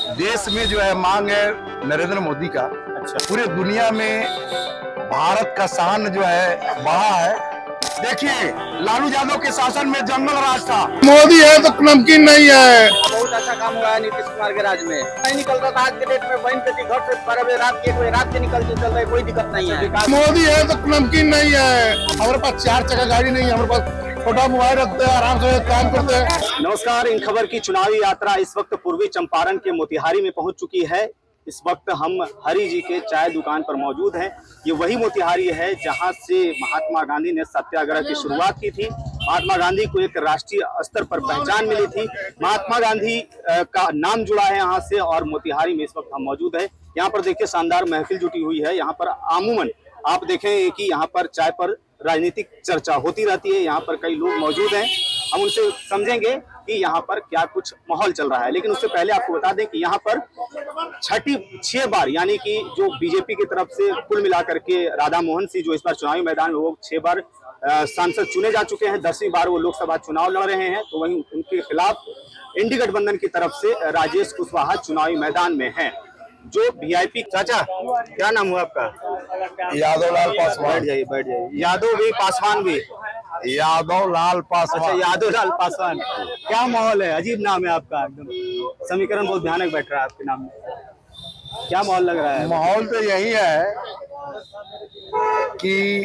देश में जो है मांग है नरेंद्र मोदी का। अच्छा। पूरे दुनिया में भारत का शान जो है बढ़ा है। देखिए लालू यादव के शासन में जंगल राज था, मोदी है तो नमकीन नहीं है। बहुत अच्छा काम हुआ है नीतीश कुमार के राज में। नहीं निकल रहा था आज के डेट में, बहन बेटी घर से 12 बजे रात के 1 बजे रात के चल रहे, कोई दिक्कत नहीं है। मोदी है तो नमकीन नहीं है। हमारे पास 4 चक्का गाड़ी नहीं है, हमारे पास छोटा मोबाइल रखते हैं, आराम से काम करते हैं। नमस्कार, इन खबर की चुनावी यात्रा इस वक्त पूर्वी चंपारण के मोतिहारी में पहुंच चुकी है। इस वक्त हम हरि जी के चाय दुकान पर मौजूद हैं। ये वही मोतिहारी है जहां से महात्मा गांधी ने सत्याग्रह की शुरुआत की थी। महात्मा गांधी को एक राष्ट्रीय स्तर पर पहचान मिली थी। महात्मा गांधी का नाम जुड़ा है यहाँ से, और मोतिहारी में इस वक्त हम मौजूद है। यहाँ पर देखिए शानदार महफिल जुटी हुई है। यहाँ पर अमूमन आप देखें कि यहाँ पर चाय पर राजनीतिक चर्चा होती रहती है। यहाँ पर कई लोग मौजूद हैं, हम उनसे समझेंगे कि यहाँ पर क्या कुछ माहौल चल रहा है। लेकिन उससे पहले आपको बता दें कि यहाँ पर 6 बार यानी कि जो बीजेपी की तरफ से कुल मिलाकर के राधा मोहन सिंह जो इस बार चुनावी मैदान में वो 6 बार सांसद चुने जा चुके हैं। 10वीं बार वो लोकसभा चुनाव लड़ रहे हैं। तो वहीं उनके खिलाफ इंडी गठबंधन की तरफ से राजेश कुशवाहा चुनावी मैदान में हैं। जो वीआईपी चाचा, क्या नाम हुआ आपका? यादव लाल पासवान। बैठ जाइए। यादव भी, पासवान भी। यादव लाल पासवान। अच्छा, यादव लाल पासवान। क्या माहौल है? अजीब नाम है आपका, एकदम समीकरण बहुत भयानक बैठ रहा है आपके नाम में। क्या माहौल लग रहा है? माहौल तो यही है कि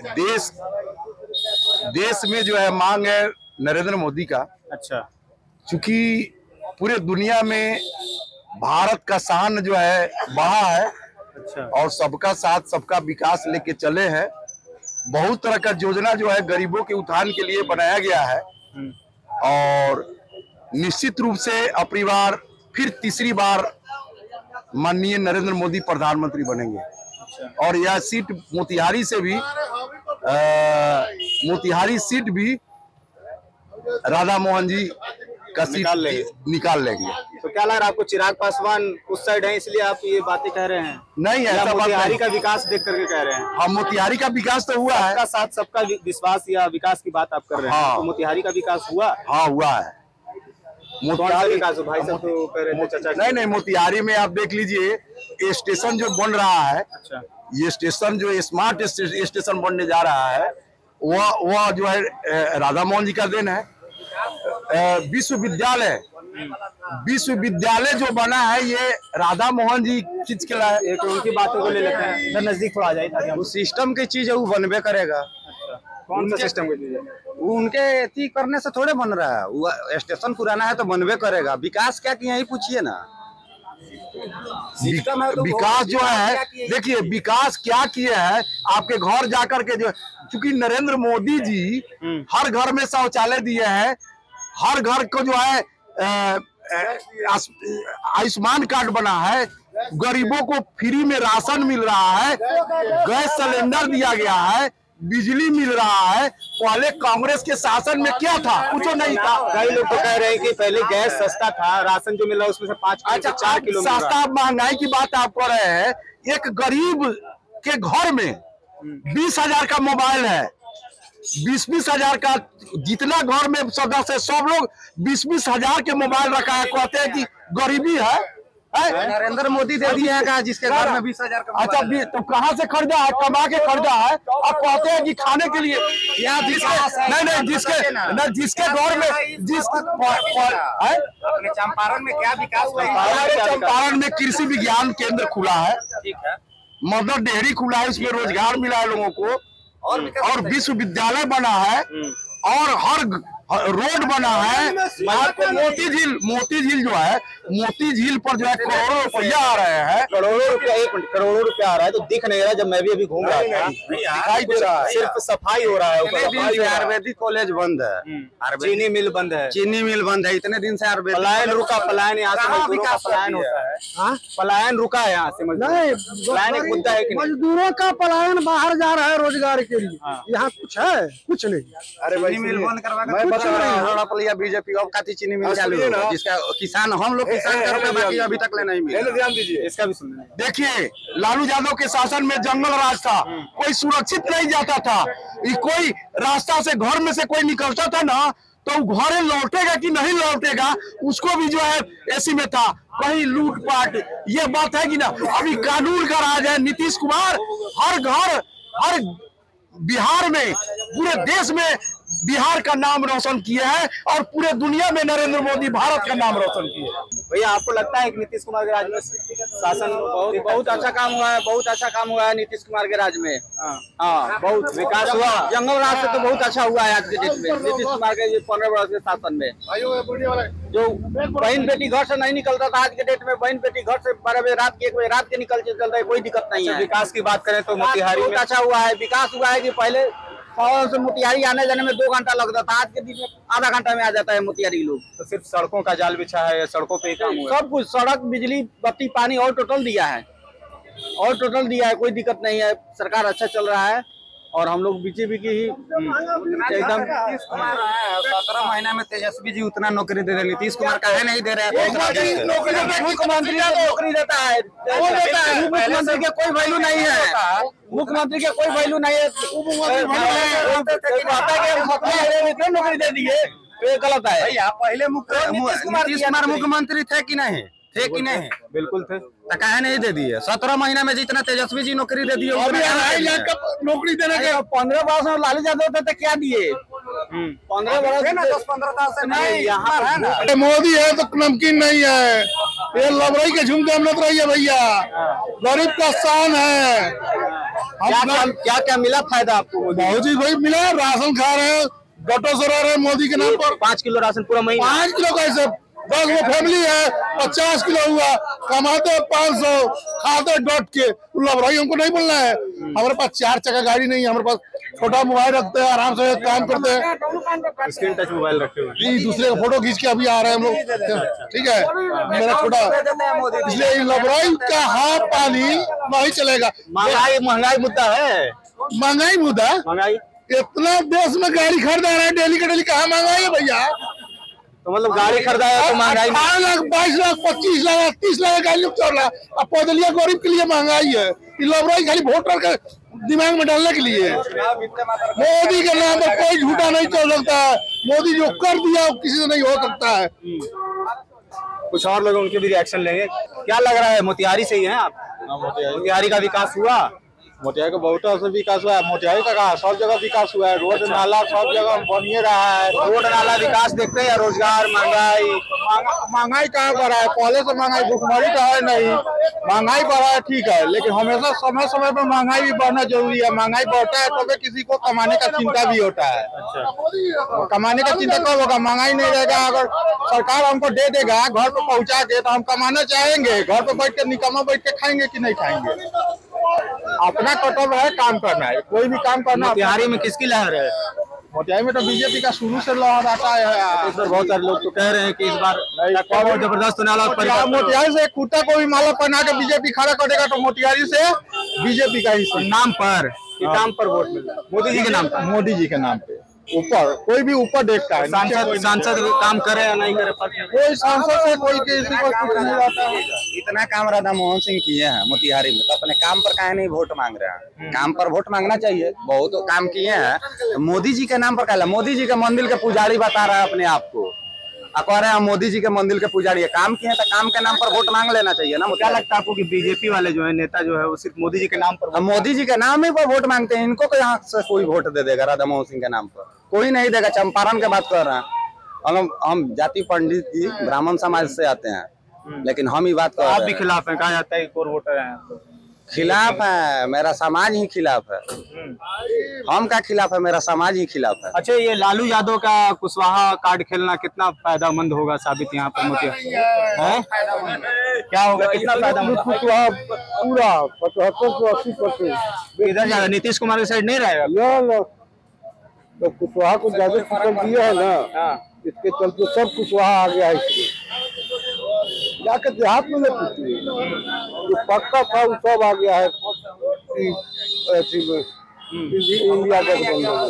देश में जो है मांग है नरेंद्र मोदी का। अच्छा। क्योंकि पूरे दुनिया में भारत का शान जो है बढ़ा है। अच्छा। और सबका साथ सबका विकास लेके चले हैं। बहुत तरह का योजना जो है गरीबों के उत्थान के लिए बनाया गया है। और निश्चित रूप से अपनी बार फिर तीसरी बार माननीय नरेंद्र मोदी प्रधानमंत्री बनेंगे। अच्छा। और यह सीट मोतिहारी से भी मोतिहारी सीट भी राधा मोहन जी का सीट निकाल लेंगे। तो क्या लग रहा है आपको? चिराग पासवान उस साइड है इसलिए आप ये बातें कह रहे हैं? नहीं है, मोतिहारी का विकास देख करके कह रहे हैं? हाँ, मोतिहारी का विकास तो हुआ है। सबका साथ सबका विश्वास या विकास की बात आप कर रहे हैं। हाँ। तो मोतिहारी का विकास हुआ? हाँ, हुआ है। मोतिहारी विकास भाई साहब तो कह रहे थे चाचा। नहीं, मोतिहारी में आप देख लीजिए, ये स्टेशन जो बन रहा है। अच्छा। ये स्टेशन जो स्मार्ट स्टेशन बनने जा रहा है, वह जो है राधा मोहन जी का देन है। विश्वविद्यालय जो बना है ये राधा मोहन जी खींच के लाए। एक उनकी बातों को ले लेते हैं, इधर नजदीक थोड़ा आ जाए। वो सिस्टम की चीज है, वो बनबे करेगा। अच्छा। कौन सा सिस्टम की चीज है? वो उनके एथी करने से थोड़े बन रहा है। वो स्टेशन पुराना है तो बनबे करेगा। विकास क्या किया ही पूछिए ना। विकास जो है, देखिए विकास क्या किया है। आपके घर जाकर के जो, क्योंकि नरेंद्र मोदी जी हर घर में शौचालय दिए हैं। हर घर को जो है आयुष्मान कार्ड बना है। गरीबों को फ्री में राशन मिल रहा है। गैस सिलेंडर दिया गया है। बिजली मिल रहा है। पहले कांग्रेस के शासन में क्या था? कुछ नहीं था। कई लोग तो कह रहे हैं कि पहले गैस सस्ता था, राशन जो मिल रहा है उसमें से 5 किलो से 4 किलो सस्ता। महंगाई की बात आप कर रहे हैं। एक गरीब के घर में 20,000 का मोबाइल है। 20-20 हजार का, जितना घर में सदस्य सब लोग 20-20 हजार के मोबाइल रखा है। कहते हैं कि गरीबी है। नरेंद्र मोदी दे दिया है जिसके घर में 20,000 का। अच्छा, तो कहाँ से खरीदा है? कमा के खरीदा है। अब कहते हैं कि खाने के लिए क्या विकास है? नहीं, जिसके घर में चंपारण में क्या विकास हुआ? चंपारण में कृषि विज्ञान केंद्र खुला है। ठीक है। मदर डेयरी खुला है, उसमें रोजगार मिला है लोगों को। और विश्वविद्यालय बना है। और हर रोड बना है। मोती झील जो है, मोती झील पर जो है करोड़ों रुपया आ रहे हैं। करोड़ों रुपया आ रहा है तो दिख नहीं रहा। जब मैं भी अभी घूम रहा था दिखाई दे रहा है, सिर्फ सफाई हो रहा है। आयुर्वेदिक कॉलेज बंद है। चीनी मिल बंद है। इतने दिन से आयुर्वेदिक पलायन रुका। पलायन यहाँ से मजदूरों का पलायन होता है। पलायन रुका है यहाँ से पलायन एक मुद्दा है कि मजदूरों का पलायन बाहर जा रहा है रोजगार के लिए। यहाँ कुछ है? कुछ नहीं। अरे भाई मिल बंद करवा बीजेपी अब काती चीनी मिल चालू है, जिसका किसान हम लोग किसान करते बाकी अभी तक ले नहीं मिला। ध्यान दीजिए, इसका भी सुनिए। देखिए लालू यादव के शासन में जंगल राज था। कोई सुरक्षित नहीं जाता था। कोई रास्ता से घर में से कोई निकलता था ना तो घरे लौटेगा कि नहीं लौटेगा उसको भी जो है एसी में था। कहीं लूटपाट, ये बात है कि ना। अभी कानून का राज है। नीतीश कुमार हर घर, हर बिहार में, पूरे देश में बिहार का नाम रोशन किया है और पूरे दुनिया में नरेंद्र मोदी भारत का नाम रोशन किया है। भैया आपको लगता है कि नीतीश कुमार के राज में शासन बहुत अच्छा काम हुआ है? बहुत अच्छा काम हुआ है नीतीश कुमार के राज में। हाँ, बहुत विकास हुआ। जंगल राज से तो बहुत अच्छा हुआ है आज के डेट में नीतीश कुमार के 15 वर्ष के शासन में। जो बहन बेटी घर से नहीं निकलता था, आज के डेट में बहन बेटी घर से 12 बजे रात के 1 बजे रात के निकल रहा है, कोई दिक्कत नहीं है। विकास की बात करें तो मोतिहारी में अच्छा हुआ है। विकास हुआ है कि पहले शहर से मोतिहारी आने जाने में 2 घंटा लगता था, आज के दिन में आधा घंटा में आ जाता है मोतिहारी लोग। तो सिर्फ सड़कों का जाल बिछा है, सड़कों पे ही काम हुआ है। सब कुछ, सड़क, बिजली, बत्ती, पानी और टोटल दिया है, और टोटल दिया है, कोई दिक्कत नहीं है। सरकार अच्छा चल रहा है और हम लोग बीजेपी की ही एकदम। 17 महीना में तेजस्वी जी उतना नौकरी दे रहे, नीतीश कुमार का है नहीं दे रहे हैं। मुख्यमंत्री नौकरी देता है, मुख्यमंत्री के कोई वैल्यू नहीं है, मुख्यमंत्री के कोई वैल्यू नहीं है। नौकरी दे दिए तो ये गलत है भैया। पहले नीतीश कुमार मुख्यमंत्री थे कि नहीं? थे कि नहीं? बिल्कुल थे। तो काहे नहीं दे दिए? 17 महीना में जितना तेजस्वी जी नौकरी दे दिए, नौकरी देने के 15 वर्ष में लालू यादव थे तो क्या दिए? 15 वर्ष 10-15 साल से नहीं। यहाँ है ना, मोदी है तो नमकीन नहीं है। ये लबरई के झुमके हम रही है भैया, गरीब का शान है। क्या क्या मिला फायदा आपको? बहुत चीज भाई मिला। राशन खा रहे हैं, गटो से रह रहे हैं मोदी के नाम पर। 5 किलो राशन पूरा महीना। 5 किलो कैसे? 10 वो फैमिली है, 50 किलो हुआ, कमाते 500, खाते डॉट के। भाई हमको नहीं बोलना है। हमारे पास 4 चक्का गाड़ी नहीं है, हमारे पास छोटा मोबाइल रखते हैं, आराम से काम करते हैं। स्क्रीन टच मोबाइल रखे हुए, दूसरे का फोटो खींच के अभी आ रहे हैं हम लोग, ठीक है। मेरा छोटा, इसलिए लबराई का हाथ पानी नहीं चलेगा। महंगाई मुद्दा है। महंगाई मुद्दा? महंगाई इतना देश में गाड़ी खरीदा रहा है डेली का डेली, कहाँ महंगाई है भैया? तो मतलब गाड़ी खरीदा है तो महंगाई? 18 लाख, 22 लाख, 25 लाख, 30 लाख गाड़ी चल रहा है। अब पैदलिया गरीब के लिए महंगाई है। लबराई खाली वोटर के दिमाग में डालने के लिए। मोदी के नाम पर कोई झूठा नहीं चल सकता है। मोदी जो कर दिया वो किसी से नहीं हो सकता है। कुछ और लोग उनके भी रिएक्शन लेंगे। क्या लग रहा है, मोतिहारी से ही हैं आप? मोतिहारी का विकास हुआ? मोतिहारी का बहुत से विकास हुआ है। मोतिहारी का कहा, सब जगह विकास हुआ है। रोड नाला सब जगह बनिए रहा है। रोड नाला विकास देखते हैं, रोजगार, महंगाई कहाँ बढ़ा है? पहले से महंगाई, भुखमरी तो है नहीं, महंगाई बढ़ा है ठीक है, लेकिन हमेशा समय समय पर महंगाई भी बढ़ना जरूरी है। महंगाई बढ़ता है तब किसी को कमाने का चिंता भी होता है। कमाने का चिंता कब होगा? महंगाई नहीं रहेगा। अगर सरकार हमको दे देगा घर पे पहुँचा के, तो हम कमाना चाहेंगे। घर पे बैठ के निकम्मा बैठ के खाएंगे कि नहीं खाएंगे? अपना कर्तव्य है काम करना है, कोई भी काम करना। मोतिहारी में किसकी लहर है? मोतिहारी में तो बीजेपी का शुरू से लहर आता है। इस बार बहुत सारे लोग तो कह रहे हैं कि इस बार बहुत जबरदस्त मोतिहारी से कुत्ता को भी माला पहना के बीजेपी खड़ा करेगा तो मोतिहारी से बीजेपी का ही नाम पर काम पर वोट मिल रहा है। मोदी जी के नाम पर, मोदी जी के नाम पे ऊपर कोई भी ऊपर देखता है। सांसद काम करे या नहीं करे, कोई सांसद से कोई किसी को कुछ नहीं रहता है। इतना काम राधा मोहन सिंह किए हैं मोतिहारी में, तो अपने काम पर काहे नहीं वोट मांग रहे हैं? काम पर वोट मांगना चाहिए। बहुत काम किए हैं, तो मोदी जी के नाम पर कहला। मोदी जी के मंदिर के पुजारी बता रहा है अपने आप को, कह रहे हैं मोदी जी के मंदिर के पुजारी है। काम किए तो काम के नाम पर वोट मांग लेना चाहिए ना। क्या लगता है आपको कि बीजेपी वाले जो है नेता जो है वो सिर्फ मोदी जी के नाम पर, मोदी जी के नाम ही पर वोट मांगते हैं? इनको यहाँ से कोई वोट दे देगा राधा मोहन सिंह के नाम पर? कोई नहीं देगा। चंपारण के बात कर रहे हैं हम जाति पंडित जी ब्राह्मण समाज से आते हैं, लेकिन हम ही बात कर रहे हैं। आप भी खिलाफ हैं? कहा जाता है कोर वोटर हैं। खिलाफ है, मेरा समाज ही खिलाफ है। हम का खिलाफ है? मेरा समाज ही खिलाफ है। अच्छा, ये लालू यादव का कुशवाहा कार्ड खेलना कितना फायदेमंद होगा साबित यहाँ पर मोतिहारी? क्या होगा, कितना फायदेमंद? कुशवाहा पूरा 75 से 80%। इधर ज्यादा नीतीश कुमार की साइड नहीं रहेगा? तो कुशवाहा को ज्यादा टिकट दिया है ना, इसके चलते सब कुशवाहा आ गया है। इसलिए जाकर देहात में पूछिए, जो पक्का था वो सब आ गया है। इंडिया गठबंधन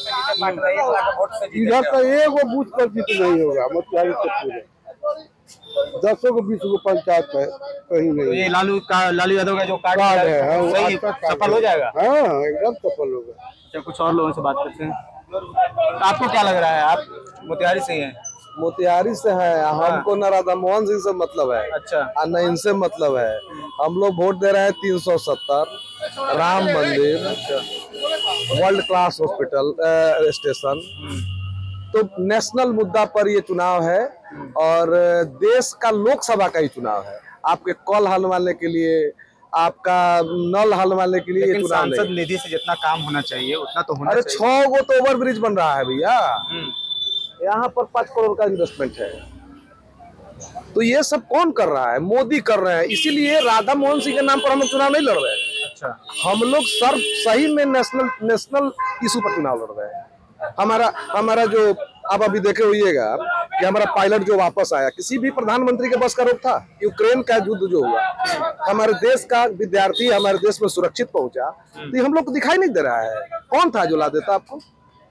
इधर तो एक वो बूथ पर जीत नहीं होगा मोतिहारी से पूरे 10 को 20 को पंचायत है, कहीं नहीं। तो ये लालू यादव का जो कार्ड है सही सफल हो जाएगा? हाँ, एकदम सफल होगा। कुछ और लोगों से बात करते हैं। आपको क्या लग रहा है? आप मोतिहारी से ही हैं? मोतिहारी से है। हमको न राधा मोहन सिंह से मतलब है, अच्छा, और न इनसे मतलब है। हम लोग वोट दे रहे हैं 370, Ram Mandir, world class hospital station. तो नेशनल मुद्दा पर ये चुनाव है और देश का लोकसभा का ही चुनाव है। आपके कॉल हलवाने के लिए, आपका नल हलवाने के लिए ये चुनाव नहीं। सांसद निधि से जितना काम होना चाहिए उतना तो होना अरे चाहिए। 6 गो तो ओवर ब्रिज बन रहा है भैया, यहाँ पर 5 करोड़ का इन्वेस्टमेंट है। तो ये सब कौन कर रहा है? मोदी कर रहे हैं। इसीलिए राधा मोहन सिंह के नाम पर हम लोग चुनाव नहीं लड़ रहे हैं। अच्छा, हम लोग सही में नेशनल इशू पर चुनाव लड़ रहे हैं। हमारा जो आप अभी देखे होइएगा कि हमारा पायलट जो वापस आया, किसी भी प्रधानमंत्री के बस का रोक था? यूक्रेन का युद्ध जो हुआ, हमारे देश का विद्यार्थी हमारे देश में सुरक्षित पहुंचा, तो ये हम लोग को दिखाई नहीं दे रहा है। कौन था जो ला देता आपको?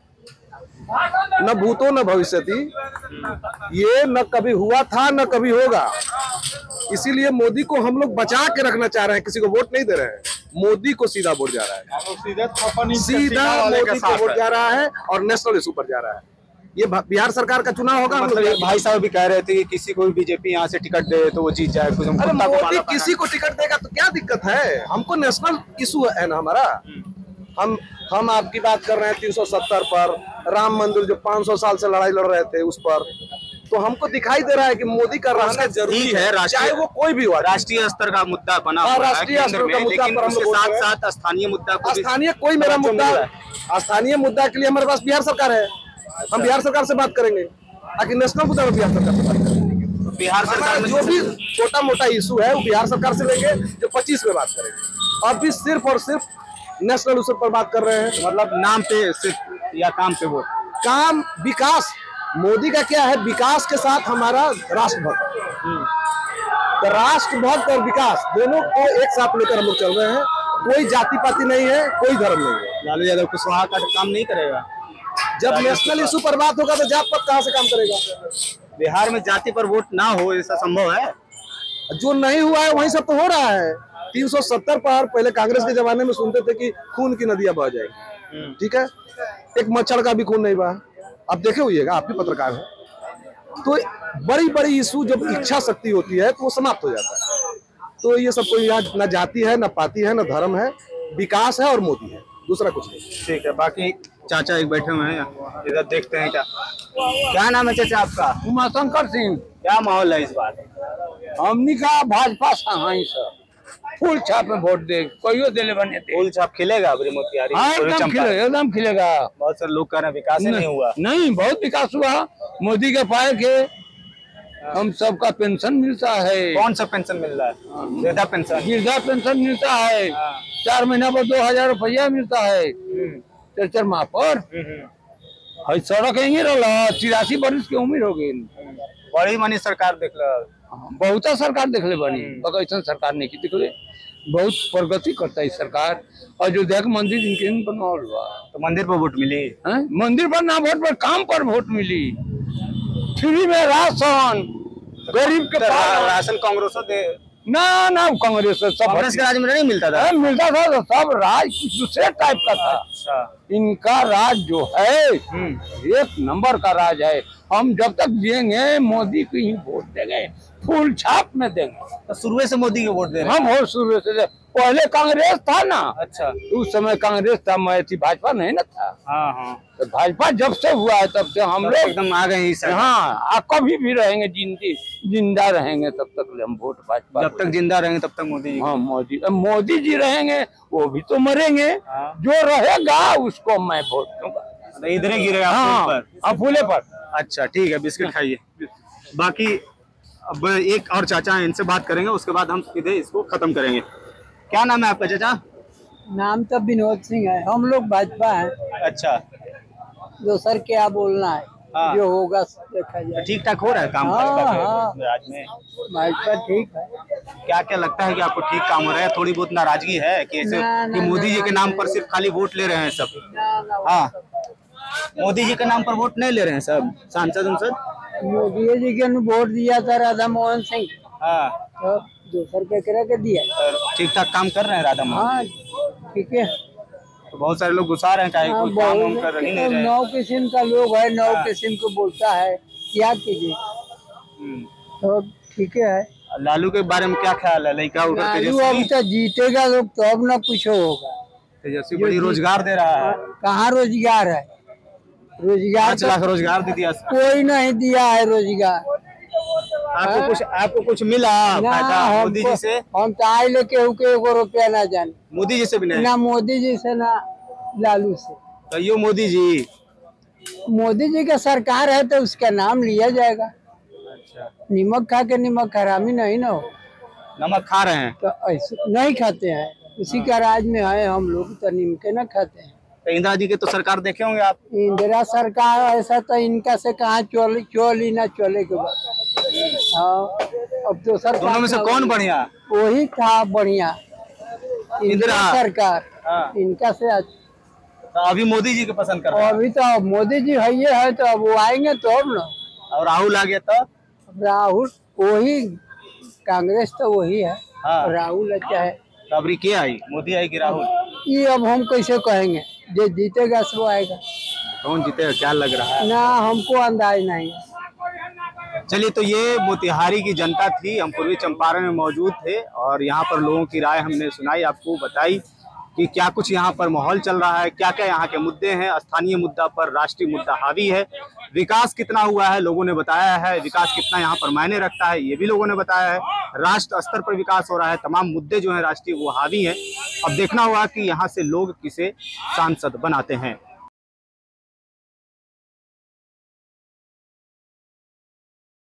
न भूतो न भविष्यति, ये न कभी हुआ था न कभी होगा। इसीलिए मोदी को हम लोग बचा के रखना चाह रहे हैं, किसी को वोट नहीं दे रहे हैं। मोदी को सीधा वोट जा रहा है, सीधा मोदी को वोट जा रहा है और नेशनल इशू पर जा रहा है। ये बिहार सरकार का चुनाव होगा। मतलब भाई साहब भी कह रहे थे कि किसी को भी बीजेपी यहाँ से टिकट दे तो वो जीत जाए। कुछ अरे मोदी किसी को टिकट देगा तो क्या दिक्कत है? हमको नेशनल इशू है ना हमारा। हम आपकी बात कर रहे हैं 370 पर, राम मंदिर जो 500 साल से लड़ाई लड़ रहे थे उस पर। तो हमको दिखाई दे रहा है कि मोदी का रहना जरूरी है, चाहे वो कोई भी हो। राष्ट्रीय स्तर का मुद्दा बना हुआ है, राष्ट्रीय स्तर का मुद्दा पर हम लोग साथ साथ स्थानीय मुद्दा को, स्थानीय कोई मेरा मुद्दा, स्थानीय मुद्दा के लिए हमारे पास बिहार सरकार है। हम बिहार सरकार से बात करेंगे, ताकि नेशनल मुद्दा में बिहार सरकार से बात करेंगे। बिहार सरकार में जो भी छोटा मोटा इशू है वो बिहार सरकार से लेंगे, जो 25 में बात करेंगे। अब भी सिर्फ और सिर्फ नेशनल इशू पर बात कर रहे हैं। मतलब नाम पे सिर्फ या काम पे वोट? काम, विकास। मोदी का क्या है? विकास के साथ हमारा राष्ट्रभक्त, तो राष्ट्रभक्त और विकास दोनों को एक साथ लेकर हम लोग चल रहे हैं। कोई जाति पाति नहीं है, कोई धर्म नहीं है। लालू यादव कुशवाहा का काम नहीं करेगा। जब नेशनल इशू पर बात होगा तो जात पात कहाँ से काम करेगा? बिहार में जाति पर वोट ना हो ऐसा संभव है? जो नहीं हुआ है वही सब तो हो रहा है। 370 पर पहले कांग्रेस के जमाने में सुनते थे कि खून की नदियां बह जाएगी, ठीक है, एक मच्छर का भी खून नहीं बहा। अब देखे होइएगा, आप भी पत्रकार हैं, तो बड़ी बड़ी इशू जब इच्छा शक्ति होती है तो वो समाप्त हो जाता है। तो ये सब कोई यहाँ न जाति है, न पाति है, न धर्म है, विकास है और मोदी है, दूसरा कुछ नहीं। ठीक है। बाकी चाचा एक बैठे हुए हैं, इधर देखते हैं। क्या नाम है चाचा आपका? उमाशंकर सिंह। क्या माहौल है इस बार? हमनी का भाजपा सहाय सर फूल छाप में वोट दे, कोई दिले बने थे। फूल छाप खिलेगा अबरी मोतिहारी? एकदम खिलेगा। बहुत सारे लोग कह रहे हैं विकास नहीं हुआ। नहीं, बहुत विकास हुआ। मोदी के पाए के हम सबका पेंशन मिलता है। कौन सा पेंशन मिल रहा है? वृद्धा पेंशन। वृद्धा पेंशन मिलता है, 4 महीना पर 2000 रुपया मिलता है 4 माह पर। सड़क यही रहा, 83 वर्ष की उम्र हो गई। बड़ी मनी सरकार देख लो, बहुत सरकार देखले बनी, ऐसा सरकार नहीं की दिखले। बहुत प्रगति करता है सरकार। अयोध्या के मंदिर इनके बनवाल बा, तो मंदिर पर वोट मिली? मंदिर पर ना वोट पर, काम पर वोट मिली। फ्री में राशन, गरीब के राशन कांग्रेस दे ना कांग्रेस के राज में नहीं मिलता था? मिलता था तो सब राज कुछ दूसरे टाइप का था। अच्छा। इनका राज जो है एक नंबर का राज है। हम जब तक जिएंगे मोदी को ही वोट देंगे, फूल छाप में देंगे। तो शुरू से मोदी के वोट दे रहे हैं? हम बहुत शुरू से। पहले कांग्रेस था ना। अच्छा। उस समय कांग्रेस था, मैं थी, भाजपा नहीं ना था। हाँ। तो भाजपा जब से हुआ है तब से हम लोग एकदम आ गए। हाँ, कभी भी रहेंगे, जिंदा रहेंगे तब तक हम वोट भाजपा। जब तक जिंदा रहेंगे तब तक मोदी जी। हाँ, मोदी जी रहेंगे, वो भी तो मरेंगे। जो रहेगा उसको मैं वोट दूंगा। इधर ही गिरेगा? हाँ, फूले पर। अच्छा, ठीक है, बिस्किट खाइए। बाकी अब एक और चाचा है, इनसे बात करेंगे, उसके बाद हम सीधे इसको खत्म करेंगे। क्या नाम है आपका चाचा? नाम तो विनोद सिंह है। हम लोग भाजपा है। अच्छा। दोसर क्या बोलना है? हाँ। जो होगा देखा जाए। ठीक ठाक हो रहा है काम? हाँ। राज्य में भाजपा ठीक है। क्या क्या लगता है कि आपको ठीक काम हो रहा है? थोड़ी बहुत नाराजगी है कि ऐसे कि मोदी जी के नाम पर सिर्फ खाली वोट ले रहे हैं सब? हाँ, मोदी जी के नाम पर वोट नहीं ले रहे हैं सब सांसद? मोदी जी के वोट दिया था राधा मोहन सिंह। हाँ, तो दूसर के दिया। ठीक ठाक काम कर रहे हैं राधा मोहन? हाँ, ठीक है। तो बहुत सारे लोग गुस्सा रहे हैं, काम कर नहीं रहे। 9 किस्म का लोग है, 9 किस्म को बोलता है। क्या कीजिए। तो ठीक है। लालू के बारे में क्या ख्याल है? लड़का उधर लालू अब तो जीतेगा लोग तो अब ना कुछ होगा। तेजस्वी बड़ी रोजगार दे रहा है। कहाँ रोजगार है? रोजगार 5 लाख रोजगार दे दिया। कोई नहीं दिया है रोजगार। आपको कुछ मिला फायदा मोदी जी से? हम तो आए लेके एगो रुपया ना जाने। मोदी जी से भी नहीं? ना मोदी जी से ना लालू से। कहियो मोदी जी। मोदी जी का सरकार है तो उसका नाम लिया जाएगा। अच्छा। नमक खा के नमक हरामी नहीं ना हो। नमक खा रहे हैं तो ऐसे नहीं खाते हैं, उसी का राज में है हम लोग, तो नीमक न खाते हैं। तो इंदिरा जी के तो सरकार देखे होंगे आप? इंदिरा सरकार ऐसा तो इनका से कहाँ चोली ना चले के बाद। हाँ, अब तो सरकार दोनों में से कौन बढ़िया? वही था बढ़िया, इंदिरा सरकार। हाँ। इनका से तो अभी मोदी जी के पसंद कर रहे हैं? अभी तो मोदी जी है ये है, तो अब वो आएंगे तो अब ना। और राहुल आ गया तो? राहुल वही, कांग्रेस तो वही है। हाँ। राहुल अच्छा है। तो अभी क्या आई, मोदी आई कि राहुल? ये अब हम कैसे कहेंगे, जो जीतेगा सो आएगा। कौन जीतेगा क्या लग रहा है? ना हमको अंदाज नहीं। चलिए, तो ये मोतिहारी की जनता थी। हम पूर्वी चंपारण में मौजूद थे और यहाँ पर लोगों की राय हमने सुनाई, आपको बताई कि क्या कुछ यहाँ पर माहौल चल रहा है, क्या क्या यहाँ के मुद्दे हैं। स्थानीय मुद्दा पर राष्ट्रीय मुद्दा हावी है। विकास कितना हुआ है लोगों ने बताया है, विकास कितना यहाँ पर मायने रखता है ये भी लोगों ने बताया है। राष्ट्र स्तर पर विकास हो रहा है, तमाम मुद्दे जो हैं राष्ट्रीय वो हावी हैं। अब देखना होगा कि यहाँ से लोग किसे सांसद बनाते हैं।